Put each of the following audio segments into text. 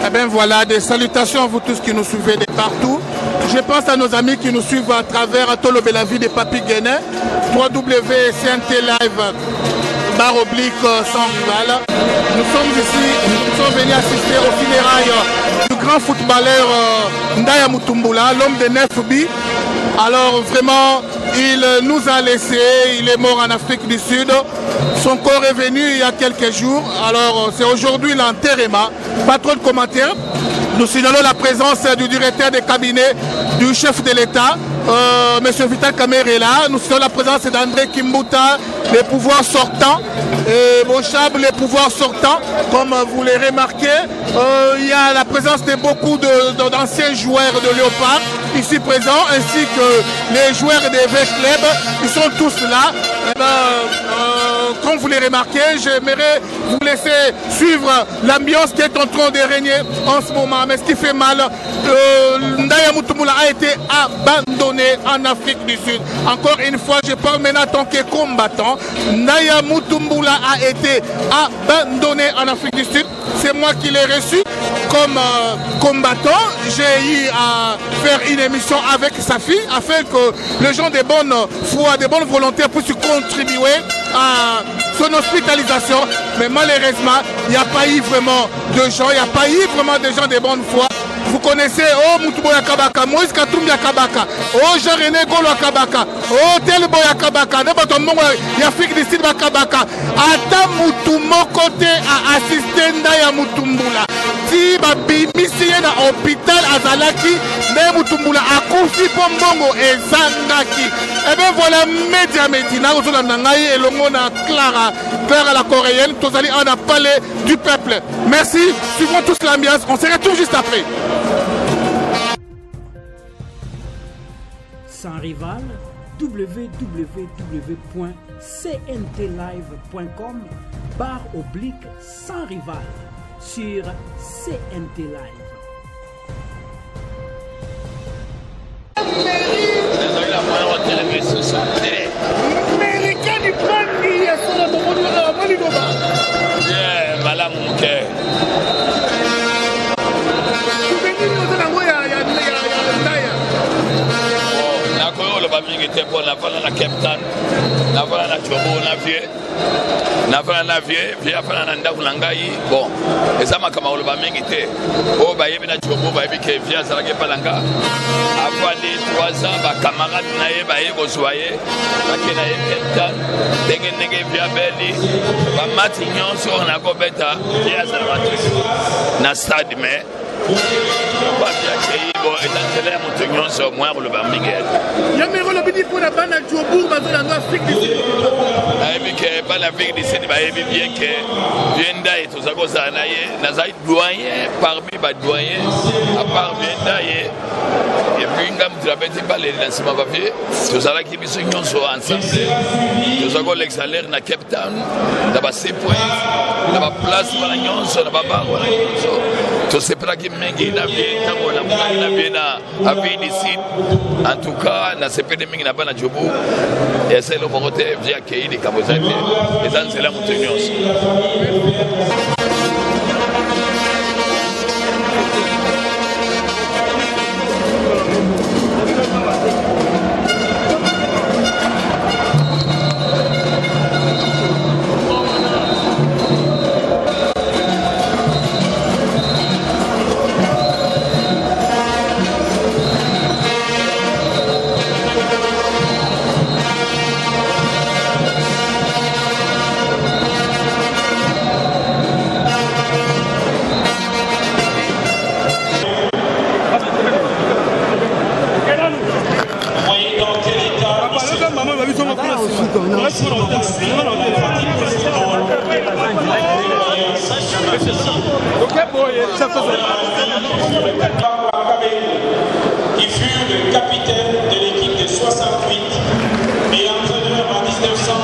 Eh bien voilà, des salutations à vous tous qui nous suivez de partout. Je pense à nos amis qui nous suivent à travers Tolo Belavi de Papi Guéné, www.CNT Live, barre oblique sans rival. Nous sommes ici, nous sommes venus assister aux funérailles du grand footballeur Ndaya Mutumbula, l'homme de 9 buts. Alors vraiment, il nous a laissé, il est mort en Afrique du Sud. Son corps est venu il y a quelques jours. Alors c'est aujourd'hui l'enterrement. Pas trop de commentaires. Nous signalons la présence du directeur des cabinets du chef de l'État, M. Vital Kamerhe est là. Nous signalons la présence d'André Kimbuta, les pouvoirs sortants, et Bochab, les pouvoirs sortants, comme vous les remarquez. Il y a la présence de beaucoup d'anciens joueurs de Léopard ici présents, ainsi que les joueurs des V-Club. Ils sont tous là. Et comme vous les remarquez, j'aimerais vous laisser suivre l'ambiance qui est en train de régner en ce moment. Mais ce qui fait mal, Ndaya Mutumbula a été abandonné en Afrique du Sud. Encore une fois, je parle maintenant en tant que combattant. Ndaya Mutumbula a été abandonné en Afrique du Sud. C'est moi qui l'ai reçu comme combattant. J'ai eu à faire une émission avec sa fille afin que les gens de bonne foi, de bonne volonté puissent contribuer à son hospitalisation. Mais malheureusement, il n'y a pas eu vraiment de gens, il n'y a pas eu vraiment de gens de bonne foi. Vous connaissez, oh Mutuboya Kabaka, Moïse Katumbi Kabaka, oh Jean-René Golo Kabaka, oh Telboya Kabaka, n'importe il y a Afrique du Sud Kabaka. Ata Mutumo côté à assister Ndaya Mutumbula. Si babimisi na hôpital Azalaki, Ndaya Mutumbula a confié pour Mbongo et Zangaki. Et bien voilà, Média Medina, Ozola Nangaï et Longona Clara la coréenne, Tozali en a parlé du peuple. Merci, suivons tous l'ambiance, on se retrouve juste après. Sans rival, www.cntlive.com// sans rival sur CNT Live. mingi te pour la fala na Captain na fala na chobo na vie na fala na vie via fala na ndaku na ngai bon ezama kama oloba mingi te o ba yebi na chobo ba yebi ke via sala ke palanga après les 3 ans ba camarade na ye ba ye ko soye ba ke na ye Captain denge via beli ba mati nyonso na ko beta via sala na stade mais pas bien que bon et dans télé montignon sur moi le bambingel ya mero le bidi pour la bana Djobour bazana na Afrique du Sud et que pas l'Afrique du Sud ba bien que vienda et tout ça comme ça na ye na za doyen parmi ba doyen à part vienda et puis ngam trapezi pas les lancements papier tout ça là qui biso nyonso ensemble tout ça ko l'exalaire na Cape Town na ba 6 points na ba place ba nyonso na ba ba tout c'est pas qui mengi na vie na vie na avis d'ici en tout cas na CP de mengi na bana Djobour et c'est le côté via accueillir les capacités et dans c'est la montagne. Qui fut le capitaine de l'équipe de 68 et entraîneur en 1900.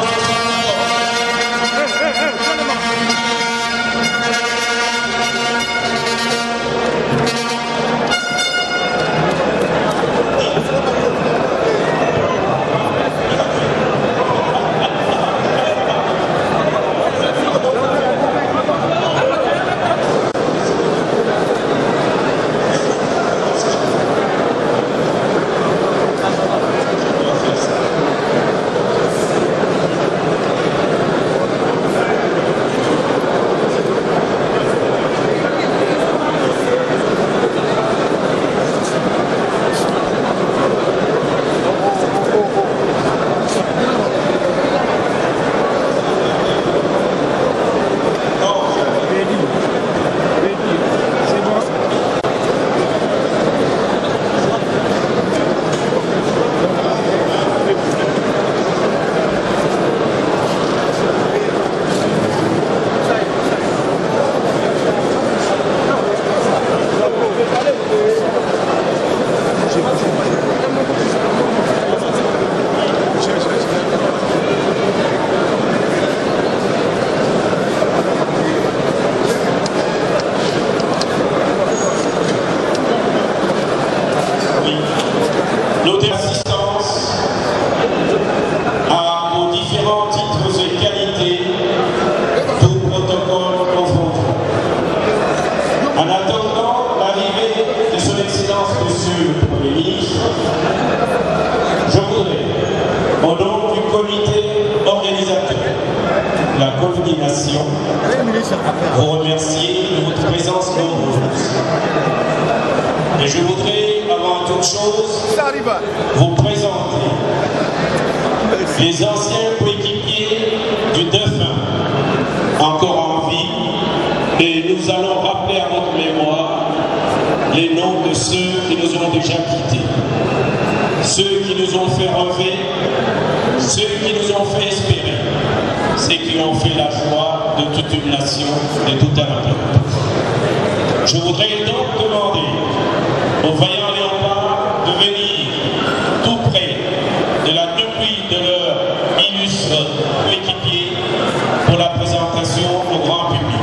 En attendant l'arrivée de son Excellence Monsieur le Premier ministre, je voudrais, au nom du comité organisateur de la coordination, vous remercier de votre présence nombreuse. Et je voudrais, avant toute chose, vous présenter les anciens coéquipiers du défunt, encore en vie, et nous allons rappeler à votre mémoire les noms de ceux qui nous ont déjà quittés, ceux qui nous ont fait rêver, ceux qui nous ont fait espérer, ceux qui ont fait la joie de toute une nation et tout un peuple. Je voudrais donc demander aux vaillants léopards de venir tout près de la dépouille de leur illustre coéquipier pour la présentation au grand public.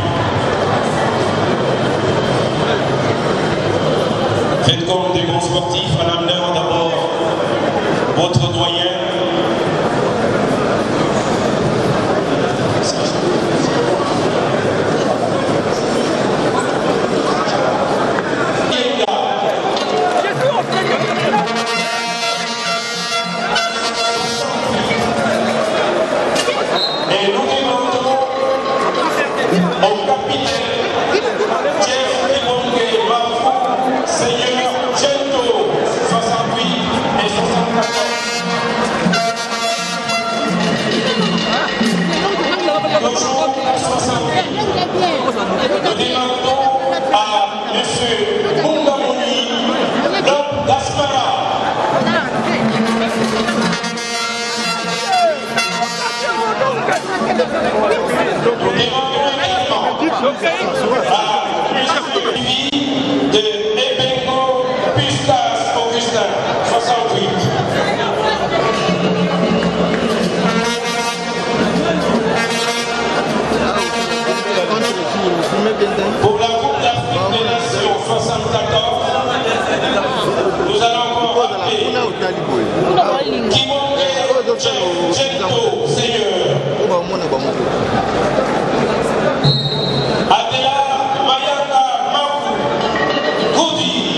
Faites comme des grands sportifs en amenant d'abord votre doyen. Et nous demandons au capitaine Jeff Ebonge Bafou, Seigneur Gento, 68 et 74. Toujours à 68. Nous demandons à M. Mungamoni Lop Gaspara. Nous demandons également à M. de Ebengo Puskas Augustin, 68. Pour la Coupe d'Afrique des Nations 74, nous allons encore rappeler Kimonge Gento, Seigneur. Adela Mayanga Makou Goudi.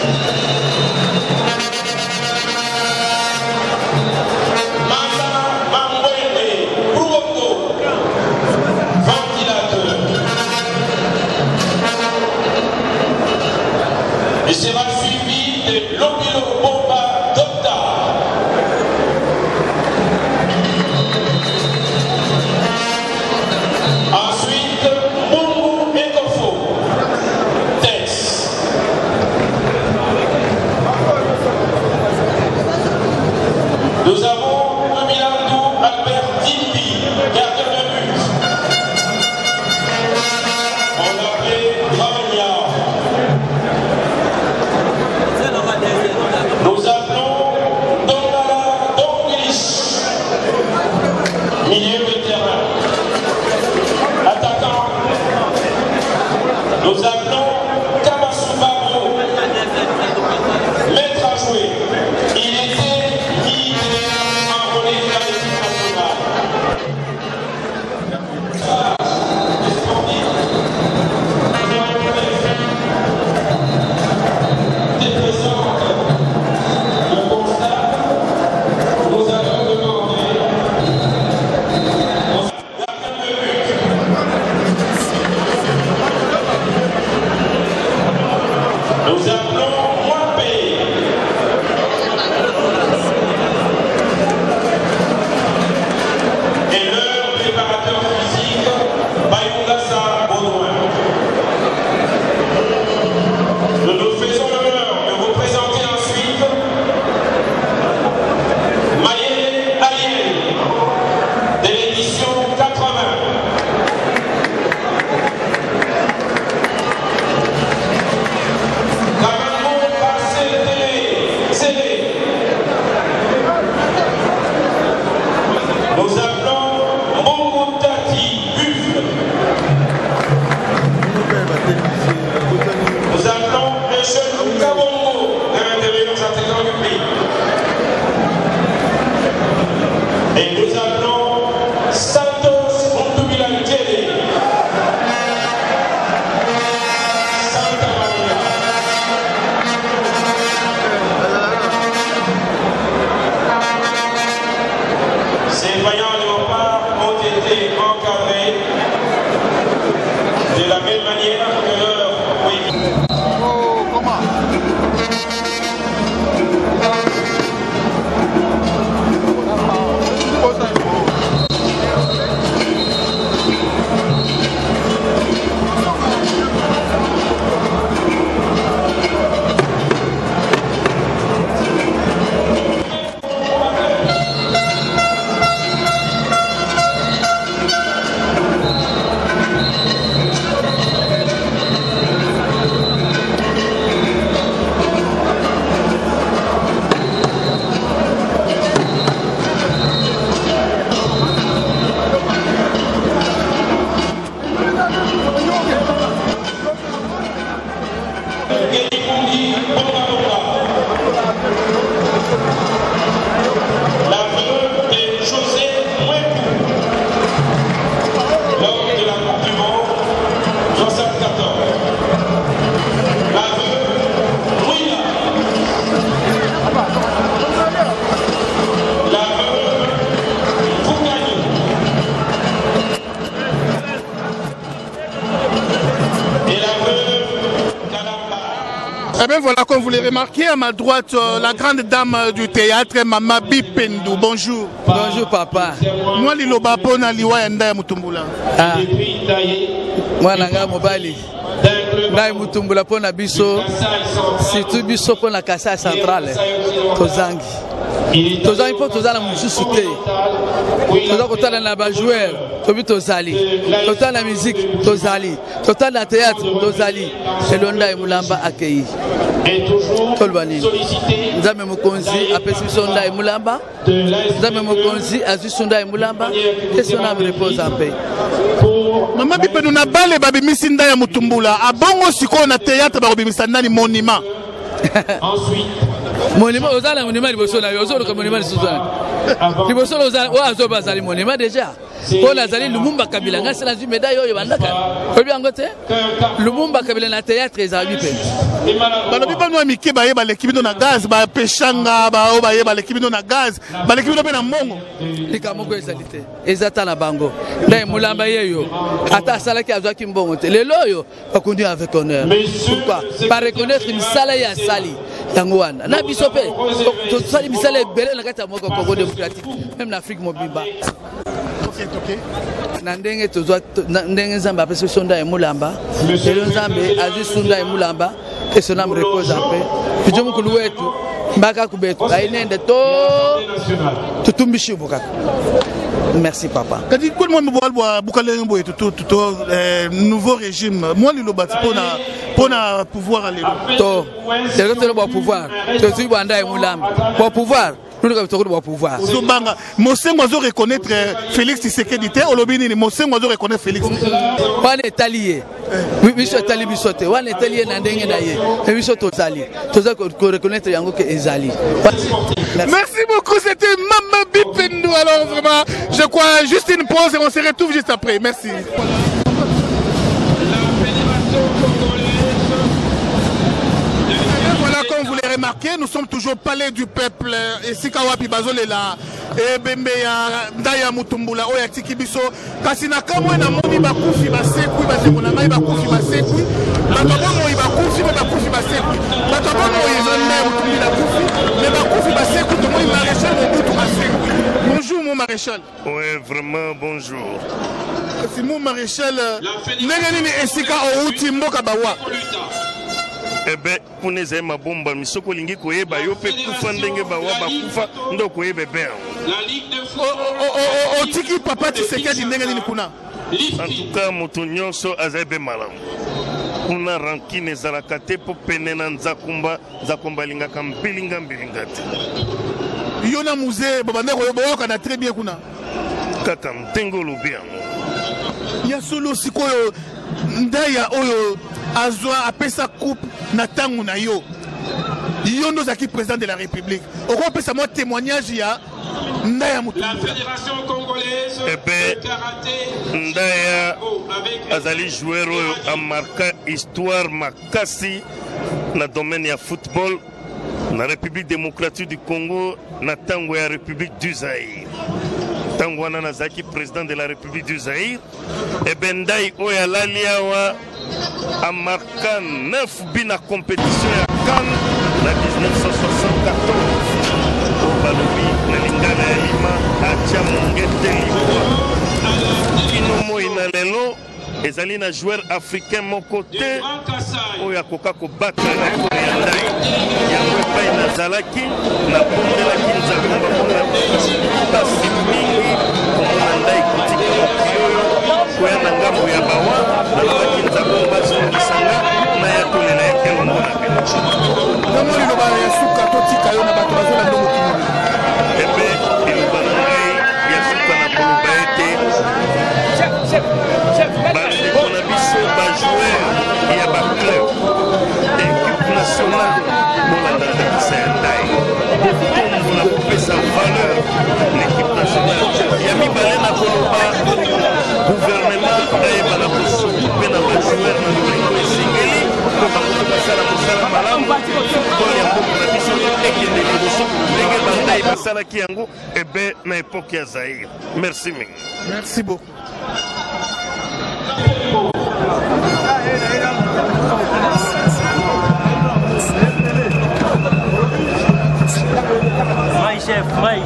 Manda Mambwende Brouoko, ventilateur. Et sera suivi de Lobilo Bomba Docta. Ensuite, Mungu Ekofo, Tex. Nous avons Nomilandou Albert Dimbi, gardien de but. On l'appelait Gravignan. Nous appelons Dongala Dongish, milieu de terrain. Attaquant. Nous appelons Kabasubabo, maître à jouer. Il était guide en relais de la équipe nationale. Les sportifs, déplaisante le constat, nous allons demander aux gardiens de but. Nous appelons Mwapé. Et leur préparateur physique, Bayungasa Baudouin. Nous nous faisons l'honneur de vous présenter ensuite Maïe Ariel de l'édition 80. Kamana Eh bien voilà, comme vous l'avez remarqué, à ma droite, la grande dame du théâtre, Mama Bipendou. Bonjour. Bonjour papa. Moi, Liloba Pona Liwa Yanda Mutumbula. Ah. Moi, Nanga Mobali. Nai Mutumbula Pona Biso. Surtout Biso Pona Kassa Centrale. Tozangi. Tozangi po Tozala Moussouté. Tozala Kotala Naba joueur. Tobi Tozali. Total la musique. Tozali. Total la théâtre. Tozali. Et l'onda et Moulamba accueilli. Tolbani. Nzame Mokonzi apesi sonda et Moulamba. Nzame Mokonzi azu sonda et Moulamba. Et son âme repose en paix. Maman Bipendou na bale babi misinda ya Mutumbula. Abongo siko na théâtre babi misanda ni monument. Ensuite. Monument aux ala monument liboso na yo zo ko monument suzana. Liboso aux ala wa zo bazali monument déjà. Pour Lazali Lumumba Kabila nga sala médaille oyo bandaka. Ko bi angote? Lumumba Kabila na théâtre ezali pe. Balobi ba no amike ba yeba l'équipe na gaz ba peshanga ba o ba yeba l'équipe na gaz ba l'équipe pe na mongo. Lika moko ezalité. Ezata na bango. Ndai mulamba yeyo. Ata sala ki azwa ki mbongo te. Lelo yo ba conduire avec honneur. Pourquoi? Par reconnaître une sala ya sali. Yangoana. Na bisope. To sali misala ebele na kata moko Congo démocratique. Même l'Afrique mobimba. Nandenge tozwa ndenge Nzambe apesi sonda ya Mulamba. Lelo Nzambe azu sonda ya Mulamba. Et son âme repose en paix. Puis mukulu wetu mbaka kubetu ainende to tutumbishi bukaka. Merci papa. Kadi ko mo mboalwa bukale mboye to nouveau régime. Moi Liloba pona pouvoir aller. To. C'est le pouvoir. Je suis banda ya Mulamba. Pour pouvoir. Nous devons pouvoir. Zobanga, Mosengo zo reconnaître Félix Tshisekedi te olobini Mosengo zo reconnaître Félix. Pas est allié. Oui, je suis allié bisoté. On est allié na ndenge na ye. Mais biso to sali. To za ko reconnaître yango que ezali. Merci beaucoup, c'était Mama Bipendou. Alors vraiment, je crois juste une pause et on se retrouve juste après. Merci. Remarqué, nous sommes toujours au palais du peuple et si Kawapi Bazolela et Bembeya Ndaya Mutumbula Oya Tikibiso Kasina Kamwe na moni bakufi basekui bazemona ngai bakufi basekui batabono ibakufi bakufi basekui batabono izonne Mutumbula kufi mais bakufi basekui tout moi maréchal Mobutu basekui. Bonjour mon maréchal. Oui, vraiment bonjour. C'est mon maréchal Nenganini Esika Outi Mboka Bawa. Eh bien, pour nous aimer ma bombe, mais ce qu'on dit que je peux kufa ndenge bawa bakufa ndo ko yebe bien. O tiki papa Tshisekedi ndenge nini kuna. En tout cas, moto nyonso azabe malamu. Kuna rankine zalakate po penena nzakumba linga kambilinga mbilingati. Yona musée babande ko yoboka na très bien kuna. Kaka mtengo lobia. Ya solo sikoyo ndaya oyo azwa apesa coupe na tangu na yo. Yo ndo zaki président de la République. Oko pesa moi témoignage ya ndaya mutu. La fédération congolaise de karaté ndaya azali joueur a marqué histoire makasi na domaine ya football na République démocratique du Congo na tango ya République du Zaïre. Tango wana nazaki président de la République du Zaïre et bendai oya laliawa a marqué 9 buts na compétition ya CAN na 1974 au Balobi na lingana ya lima atia mongete liwa kinomo inalelo ezali na joueur africain mon côté oya koka ko battre na Koreandai yango epai nazalaki na pondelaki nzakumba mpona basi mingi komona ndai kotika mokioyo koya na ngambo ya bawa nalobaki nzakumba zongisanga na ya kolela ya kelongo na pena namo liloba ya suka totika yo na bato bazolanda mokili ebe liloba na ngai ya suka na koloba ete bandeko na biso bajoueur ya baclub Merci. Merci beaucoup. My chef, my.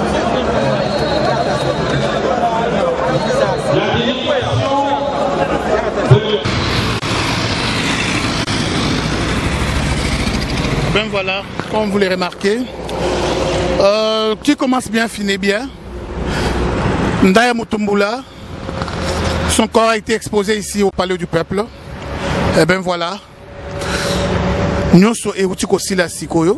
Ben voilà, comme vous l'avez remarqué, qui commence bien finit bien. Ndaya Mutumbula, son corps a été exposé ici au Palais du Peuple. Et ben voilà, Nyoso et Utiko Sila Sikoyo.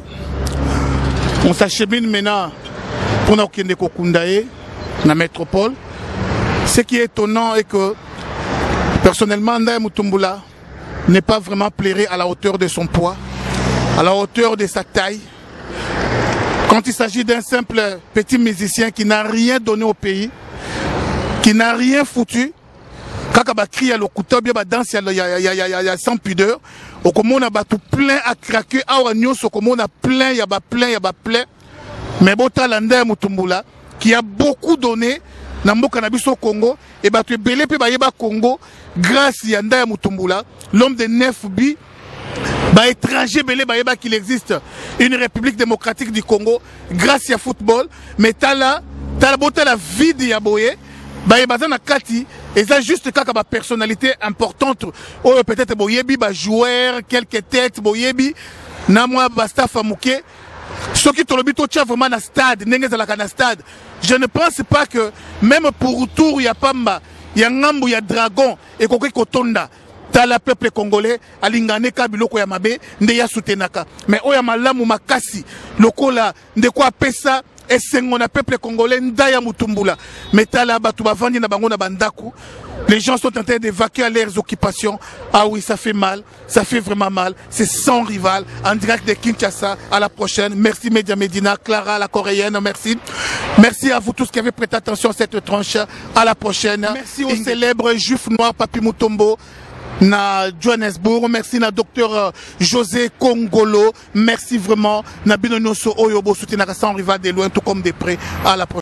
On s'achemine maintenant pour nous Kende Kokundaye, la métropole. Ce qui est étonnant est que, personnellement, Ndaya Mutumbula n'est pas vraiment plairé à la hauteur de son poids, à la hauteur de sa taille. Quand il s'agit d'un simple petit musicien qui n'a rien donné au pays, qui n'a rien foutu, quand il crie à l'okuta, il y a danse, il y a sans pudeur, au comment on a tout plein à craquer, au comment on a plein, il y a plein. Mais Bota Ndaya Mutumbula, qui a beaucoup donné, Nambo Cannabis au Congo, et bah tu es belé, puis bah Congo, grâce à Ndaya Mutumbula, l'homme de 9 bi, bah étranger belé, bah qu'il existe une république démocratique du Congo, grâce à football, mais t'as la Bota la vie de Yaboye, bah na kati, et ça juste quand ma personnalité importante, ou peut-être boyebi, bah joueur, quelques têtes, boyebi, na moi basta famouke. Ce qui te le but vraiment dans stade, stade. Je ne pense pas que même pour tour il y a Pamba, il y a Ngambu, il y a Dragon et Koké Kotonda. T'as le peuple congolais, alingane kabiloko ya mabe, ndeya soutenaka. Mais oya malamu makasi, lokola nde quoi pesa et sengo na peuple congolais Ndaya Mutumbula. Mais t'as là batu bavandi na bango na bandaku. Les gens sont en train d'évacuer à leurs occupations. Ah oui, ça fait mal. Ça fait vraiment mal. C'est sans rival. En direct de Kinshasa. À la prochaine. Merci Média Medina, Clara, la coréenne. Merci. Merci à vous tous qui avez prêté attention à cette tranche. À la prochaine. Merci au célèbre juif noir Papi Mutombo na Johannesburg. Merci na docteur José Kongolo. Merci vraiment na Bino Nyoso Oyobo soutenaka sans rival de loin tout comme de près. À la prochaine.